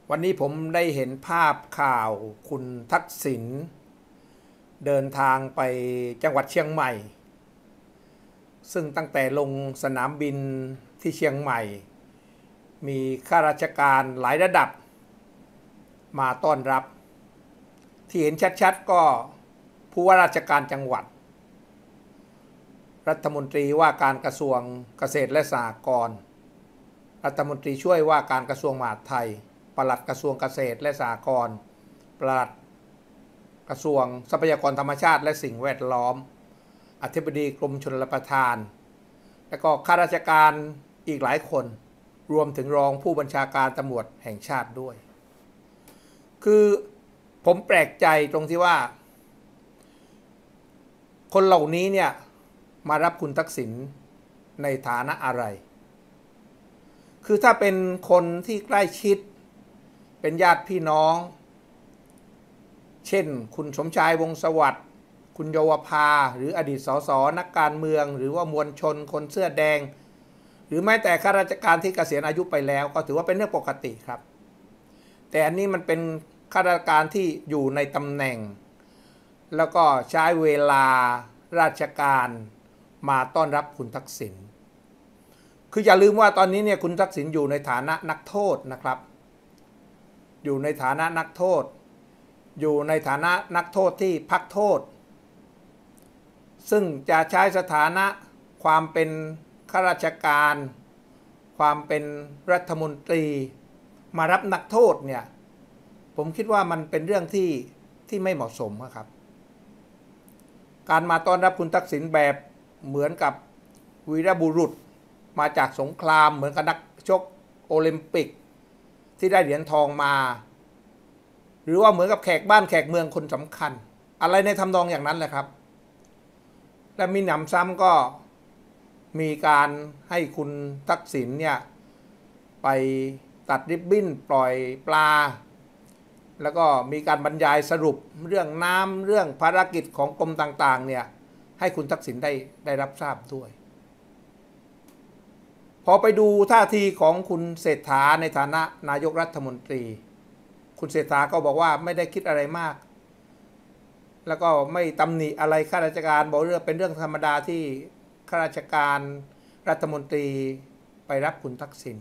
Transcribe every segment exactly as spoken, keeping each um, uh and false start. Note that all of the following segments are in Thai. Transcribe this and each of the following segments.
วันนี้ผมได้เห็นภาพข่าวคุณทักษิณเดินทางไปจังหวัดเชียงใหม่ซึ่งตั้งแต่ลงสนามบินที่เชียงใหม่มีข้าราชการหลายระดับมาต้อนรับที่เห็นชัดๆก็ผู้ว่าราชการจังหวัดรัฐมนตรีว่าการกระทรวงเกษตรและสหกรณ์รัฐมนตรีช่วยว่าการกระทรวงมหาดไทยปลัดกระทรวงเกษตรและสหกรณ์ปลัดกระทรวงทรัพยากรธรรมชาติและสิ่งแวดล้อมอธิบดีกรมชลประทานและก็ข้าราชการอีกหลายคนรวมถึงรองผู้บัญชาการตำรวจแห่งชาติด้วยคือผมแปลกใจตรงที่ว่าคนเหล่านี้เนี่ยมารับคุณทักษิณในฐานะอะไรคือถ้าเป็นคนที่ใกล้ชิดเป็นญาติพี่น้องเช่นคุณสมชายวงศ์สวัสดิ์คุณเยาวภาหรืออดีตสสนักการเมืองหรือว่ามวลชนคนเสื้อแดงหรือแม้แต่ข้าราชการที่เกษียณอายุไปแล้วก็ถือว่าเป็นเรื่องปกติครับแต่อันนี้มันเป็นข้าราชการที่อยู่ในตำแหน่งแล้วก็ใช้เวลาราชการมาต้อนรับคุณทักษิณคืออย่าลืมว่าตอนนี้เนี่ยคุณทักษิณอยู่ในฐานะนักโทษนะครับอยู่ในฐานะนักโทษอยู่ในฐานะนักโทษที่พักโทษซึ่งจะใช้สถานะความเป็นข้าราชการความเป็นรัฐมนตรีมารับนักโทษเนี่ยผมคิดว่ามันเป็นเรื่องที่ที่ไม่เหมาะสมครับการมาต้อนรับคุณทักษิณแบบเหมือนกับวีรบุรุษมาจากสงครามเหมือนกับนักชกโอลิมปิกที่ได้เหรียญทองมาหรือว่าเหมือนกับแขกบ้านแขกเมืองคนสำคัญอะไรในทำนองอย่างนั้นแหละครับและมีหนำซ้ำก็มีการให้คุณทักษิณเนี่ยไปตัดริบบิ้นปล่อยปลาแล้วก็มีการบรรยายสรุปเรื่องน้ำเรื่องภารกิจของกรมต่างๆเนี่ยให้คุณทักษิณได้ได้รับทราบด้วยพอไปดูท่าทีของคุณเศรษฐาในฐานะนายกรัฐมนตรีคุณเศรษฐาก็บอกว่าไม่ได้คิดอะไรมากแล้วก็ไม่ตำหนิอะไรข้าราชการบอกเรื่องเป็นเรื่องธรรมดาที่ข้าราชการรัฐมนตรีไปรับคุณทักษิณ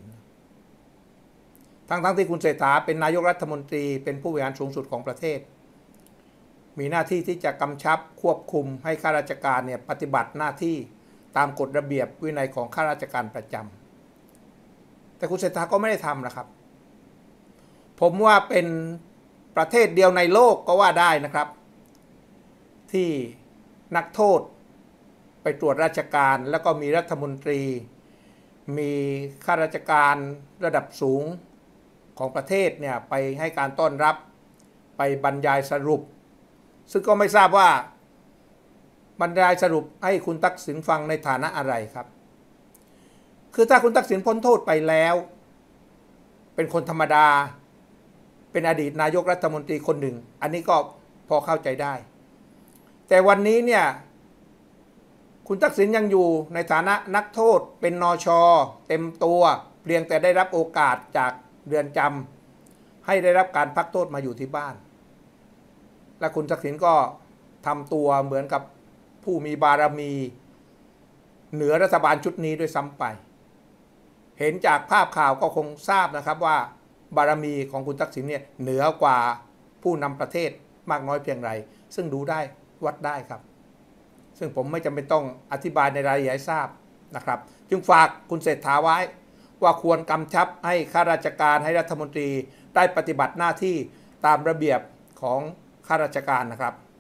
ทั้งๆ ที่คุณเศรษฐาเป็นนายกรัฐมนตรีเป็นผู้บริหารสูงสุดของประเทศมีหน้าที่ที่จะกำชับควบคุมให้ข้าราชการเนี่ยปฏิบัติหน้าที่ตามกฎระเบียบวินัยของข้าราชการประจำแต่คุณเศรษฐาก็ไม่ได้ทำนะครับผมว่าเป็นประเทศเดียวในโลกก็ว่าได้นะครับที่นักโทษไปตรวจราชการแล้วก็มีรัฐมนตรีมีข้าราชการระดับสูงของประเทศเนี่ยไปให้การต้อนรับไปบรรยายสรุปซึ่งก็ไม่ทราบว่าบรรยายสรุปให้คุณทักษิณฟังในฐานะอะไรครับคือถ้าคุณทักษิณพ้นโทษไปแล้วเป็นคนธรรมดาเป็นอดีตนายกรัฐมนตรีคนหนึ่งอันนี้ก็พอเข้าใจได้แต่วันนี้เนี่ยคุณทักษิณยังอยู่ในฐานะนักโทษเป็นนช.เต็มตัวเพียงแต่ได้รับโอกาสจากเรือนจำให้ได้รับการพักโทษมาอยู่ที่บ้านและคุณทักษิณก็ทำตัวเหมือนกับผู้มีบารมีเหนือรัฐบาลชุดนี้ด้วยซ้ำไปเห็นจากภาพข่าวก็คงทราบนะครับว่าบารมีของคุณทักษิณเนี่ยเหนือกว่าผู้นำประเทศมากน้อยเพียงไรซึ่งดูได้วัดได้ครับซึ่งผมไม่จำเป็นต้องอธิบายในรายละเอียดให้ทราบนะครับจึงฝากคุณเศรษฐาไว้ว่าควรกำชับให้ข้าราชการให้รัฐมนตรีได้ปฏิบัติหน้าที่ตามระเบียบของข้าราชการนะครับ